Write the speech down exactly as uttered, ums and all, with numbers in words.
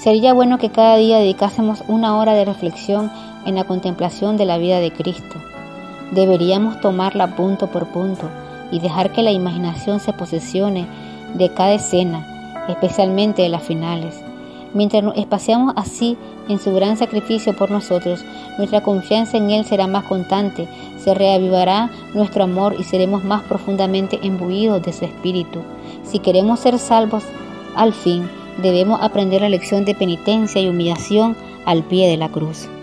Sería bueno que cada día dedicásemos una hora de reflexión en la contemplación de la vida de Cristo. Deberíamos tomarla punto por punto y dejar que la imaginación se posesione de cada escena, especialmente de las finales. Mientras nos espaciamos así en su gran sacrificio por nosotros, nuestra confianza en Él será más constante, se reavivará nuestro amor y seremos más profundamente imbuidos de su Espíritu. Si queremos ser salvos al fin, debemos aprender la lección de penitencia y humillación al pie de la cruz.